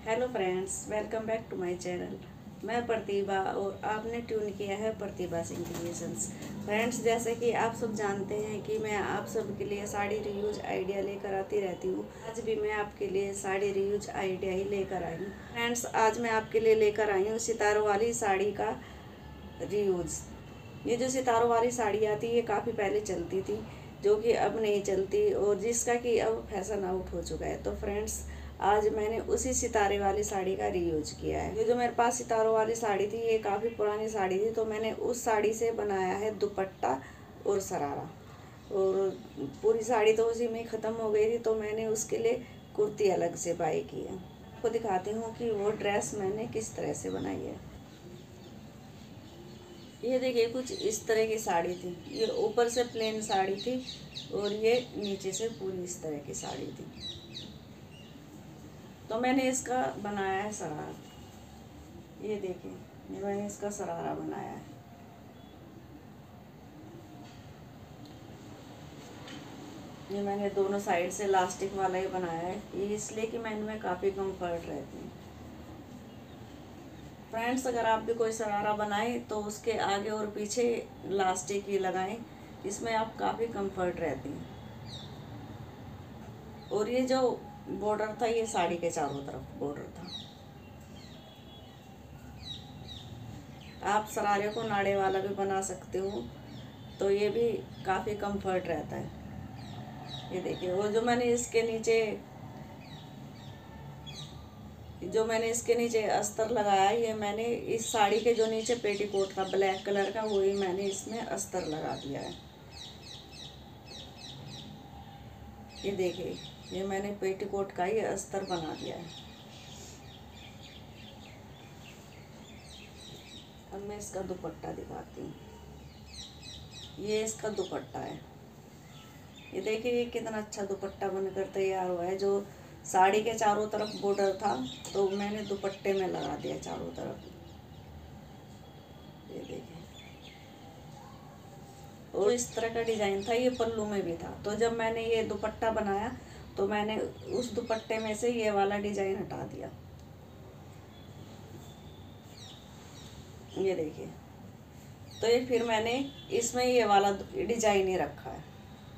Hello friends, welcome back to my channel. मैं प्रतिभा और आपने ट्यून किया है प्रतिभा सिंह क्रिएशंस। फ्रेंड्स, जैसे कि आप सब जानते हैं कि मैं आप सब के लिए साड़ी रीयूज आइडिया लेकर आती रहती हूँ। आज भी मैं आपके लिए साड़ी रीयूज आइडिया ही लेकर आई हूँ। फ्रेंड्स, आज मैं आपके लिए लेकर आई हूँ सितारों वाली साड़ी का रीयूज। ये जो सितारों वाली साड़ी आती है ये काफ़ी पहले चलती थी, जो कि अब नहीं चलती और जिसका कि अब फैशन आउट हो चुका है। तो फ्रेंड्स, आज मैंने उसी सितारे वाली साड़ी का रीयूज किया है। ये जो मेरे पास सितारों वाली साड़ी थी ये काफ़ी पुरानी साड़ी थी, तो मैंने उस साड़ी से बनाया है दुपट्टा और शरारा। और पूरी साड़ी तो उसी में ख़त्म हो गई थी, तो मैंने उसके लिए कुर्ती अलग से बाई की है। आपको दिखाती हूँ कि वो ड्रेस मैंने किस तरह से बनाई है। ये देखिए, कुछ इस तरह की साड़ी थी। ये ऊपर से प्लेन साड़ी थी और ये नीचे से पूरी इस तरह की साड़ी थी। तो मैंने इसका बनाया है शरारा। ये देखिए, ये मैंने इसका शरारा बनाया है। ये मैंने दोनों साइड से लास्टिक वाला ही बनाया है, ये इसलिए कि मैं इनमें काफ़ी कंफर्ट रहती हूँ। फ्रेंड्स, अगर आप भी कोई शरारा बनाएं तो उसके आगे और पीछे लास्टिक ही लगाएं, इसमें आप काफ़ी कंफर्ट रहती हैं। और ये जो बॉर्डर था ये साड़ी के चारों तरफ बॉर्डर था। आप शरारे को नाड़े वाला भी बना सकते हो, तो ये भी काफ़ी कंफर्ट रहता है। ये देखिए, वो जो मैंने इसके नीचे अस्तर लगाया, ये मैंने इस साड़ी के जो नीचे पेटीकोट का ब्लैक कलर का वही मैंने इसमें अस्तर लगा दिया है। ये देखिए, ये मैंने पेटीकोट का ही अस्तर बना दिया है। अब मैं इसका दुपट्टा दिखाती हूँ। ये इसका दुपट्टा है। ये देखिए, ये कितना अच्छा दुपट्टा बनकर तैयार हुआ है। जो साड़ी के चारों तरफ बॉर्डर था तो मैंने दुपट्टे में लगा दिया चारों तरफ। ये देखिए, और इस तरह का डिजाइन था, ये पल्लू में भी था। तो जब मैंने ये दुपट्टा बनाया तो मैंने उस दुपट्टे में से ये वाला डिजाइन हटा दिया। ये देखिए, तो ये फिर मैंने इसमें ये वाला डिजाइन ही रखा है।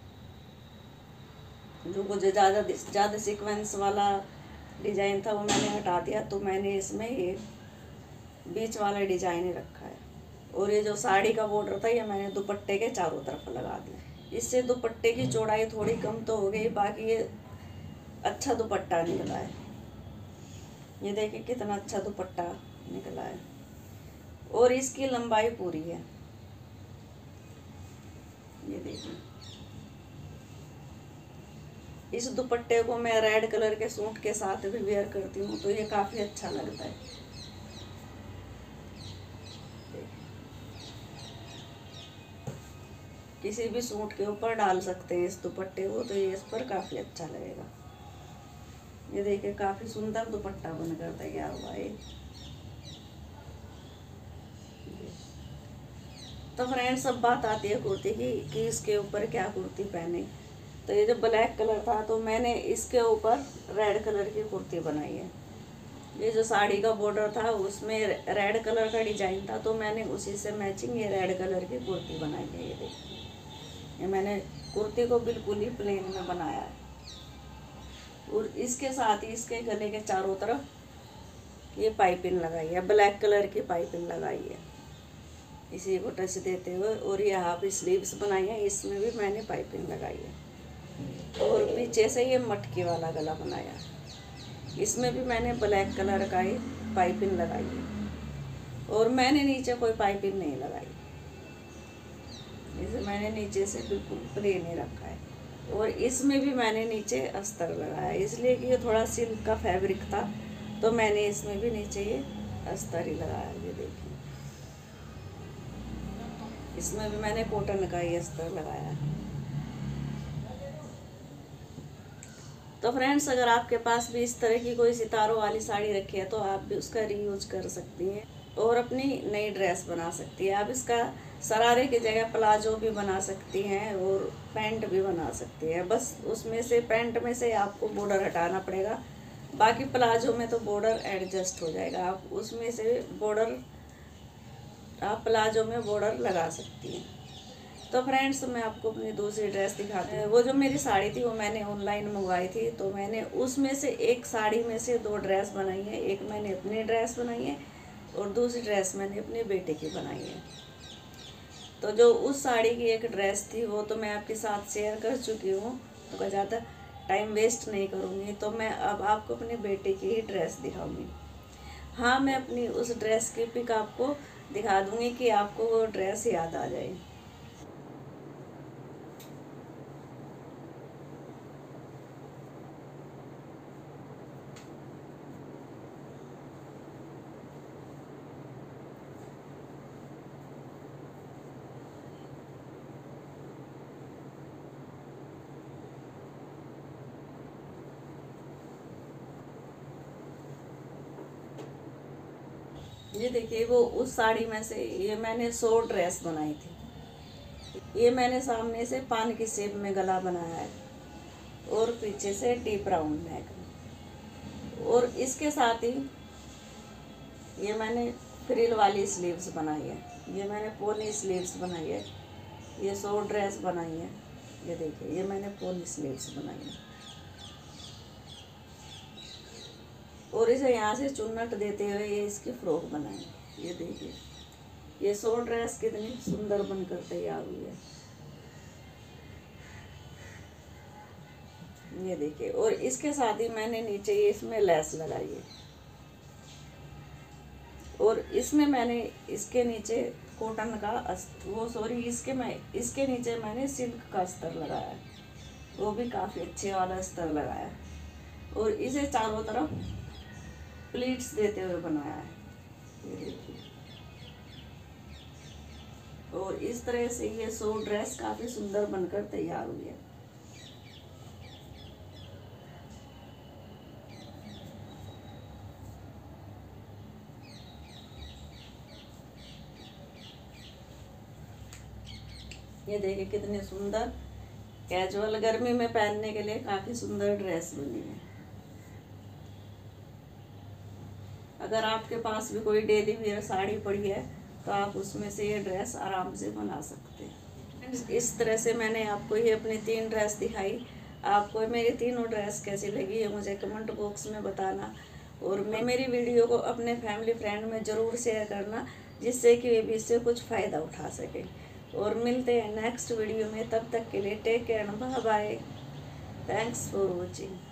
जो मुझे ज़्यादा सीक्वेंस वाला डिजाइन था वो मैंने हटा दिया, तो मैंने इसमें ये बीच वाला डिजाइन ही रखा है। और ये जो साड़ी का बॉर्डर था ये मैंने दुपट्टे के चारों तरफ लगा दिया। इससे दुपट्टे की चौड़ाई थोड़ी कम तो हो गई, बाकी ये अच्छा दुपट्टा निकला है। ये देखिए कितना अच्छा दुपट्टा निकला है और इसकी लंबाई पूरी है। ये देखिए, इस दुपट्टे को मैं रेड कलर के सूट के साथ भी वेयर करती हूँ, तो ये काफ़ी अच्छा लगता है। किसी भी सूट के ऊपर डाल सकते हैं इस दुपट्टे को, तो ये इस पर काफ़ी अच्छा लगेगा। ये देखिए, काफ़ी सुंदर दुपट्टा बनकर तैयार हुआ है। तो फ्रेंड्स, अब बात आती है कुर्ती की कि इसके ऊपर क्या कुर्ती पहने। तो ये जो ब्लैक कलर था तो मैंने इसके ऊपर रेड कलर की कुर्ती बनाई है। ये जो साड़ी का बॉर्डर था उसमें रेड कलर का डिजाइन था, तो मैंने उसी से मैचिंग ये रेड कलर की कुर्ती बनाई है। ये देखिए, ये मैंने कुर्ती को बिल्कुल ही प्लेन में बनाया है। और इसके साथ ही इसके गले के चारों तरफ ये पाइपिंग लगाई है, ब्लैक कलर की पाइपिंग लगाई है इसी को टच देते हुए। और ये हाफ स्लीव्स बनाई है, इसमें भी मैंने पाइपिंग लगाई है। और पीछे से ये मटकी वाला गला बनाया, इसमें भी मैंने ब्लैक कलर का ही पाइपिंग लगाई है। और मैंने नीचे कोई पाइपिंग नहीं लगाई, इसे मैंने नीचे से बिल्कुल प्लेन ही रखा है। और इसमें भी मैंने नीचे अस्तर लगाया, इसलिए कि ये थोड़ा सिल्क का फैब्रिक था, तो मैंने इसमें भी नीचे ये अस्तर ही लगाया। ये देखिए, इसमें भी मैंने कॉटन का ही अस्तर लगाया। तो फ्रेंड्स, अगर आपके पास भी इस तरह की कोई सितारों वाली साड़ी रखी है तो आप भी उसका रीयूज कर सकती हैं और अपनी नई ड्रेस बना सकती है। आप इसका शरारे की जगह प्लाजो भी बना सकती हैं और पैंट भी बना सकती हैं। बस उसमें से पैंट में से आपको बॉर्डर हटाना पड़ेगा, बाकी प्लाजो में तो बॉर्डर एडजस्ट हो जाएगा, आप उसमें से बॉर्डर, आप प्लाजो में बॉर्डर लगा सकती हैं। तो फ्रेंड्स मैं आपको अपनी दूसरी ड्रेस दिखाती हूँ। वो जो मेरी साड़ी थी वो मैंने ऑनलाइन मंगवाई थी, तो मैंने उसमें से एक साड़ी में से 2 ड्रेस बनाई है। एक मैंने अपनी ड्रेस बनाई है और दूसरी ड्रेस मैंने अपने बेटे की बनाई है। तो जो उस साड़ी की एक ड्रेस थी वो तो मैं आपके साथ शेयर कर चुकी हूँ, तो ज़्यादा टाइम वेस्ट नहीं करूँगी। तो मैं अब आपको अपने बेटे की ही ड्रेस दिखाऊँगी। हाँ, मैं अपनी उस ड्रेस की पिक आपको दिखा दूँगी कि आपको वो ड्रेस याद आ जाए। ये देखिए, वो उस साड़ी में से ये मैंने 100 ड्रेस बनाई थी। ये मैंने सामने से पान की शेप में गला बनाया है और पीछे से डीप राउंड नेक, और इसके साथ ही ये मैंने फ्रिल वाली स्लीव्स बनाई है। ये मैंने पोनी स्लीव्स बनाई है। ये 100 ड्रेस बनाई है। ये देखिए, ये मैंने पोनी स्लीव्स बनाई है और इसे यहाँ से चुन्नट देते हुए ये इसकी फ्रॉक बनाई। ये देखिए, ये 100 ड्रेस कितनी सुंदर बनकर तैयार हुई है। ये देखिए, और इसके साथ ही मैंने नीचे ये इसमें लेस लगाई है और इसमें मैंने इसके नीचे कॉटन का इसके नीचे मैंने सिल्क का अस्तर लगाया है, वो भी काफ़ी अच्छे वाला अस्तर लगाया है और इसे चारों तरफ प्लीट्स देते हुए बनाया है। ये देखिए, और इस तरह से ये 100 ड्रेस काफ़ी सुंदर बनकर तैयार हुई है। ये देखिए, कितनी सुंदर कैजुअल गर्मी में पहनने के लिए काफ़ी सुंदर ड्रेस बनी है। अगर आपके पास भी कोई डेली वेयर साड़ी पड़ी है तो आप उसमें से ये ड्रेस आराम से बना सकते हैं। इस तरह से मैंने आपको ये अपनी 3 ड्रेस दिखाई। आपको मेरी तीनों ड्रेस कैसी लगी है मुझे कमेंट बॉक्स में बताना, और मेरी वीडियो को अपने फैमिली फ्रेंड में ज़रूर शेयर करना, जिससे कि वे भी इससे कुछ फ़ायदा उठा सकें। और मिलते हैं नेक्स्ट वीडियो में, तब तक के लिए take care, bye bye, thanks for watching.